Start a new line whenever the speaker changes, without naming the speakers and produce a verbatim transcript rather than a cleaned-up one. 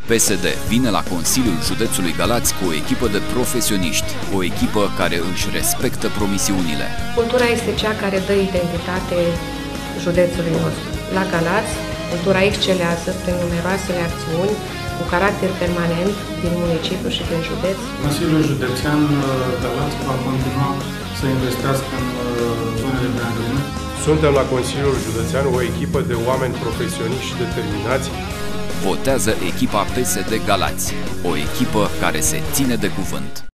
P S D vine la Consiliul Județului Galați cu o echipă de profesioniști, o echipă care își respectă promisiunile.
Cultura este cea care dă identitate județului nostru. La Galați, cultura excelează prin numeroasele acțiuni cu caracter permanent din municipiu și din județ.
Consiliul Județean Galați va continua să investească în zonele de angajament.
Suntem la Consiliul Județean o echipă de oameni profesioniști și determinați.
Votează echipa P S D Galați, o echipă care se ține de cuvânt.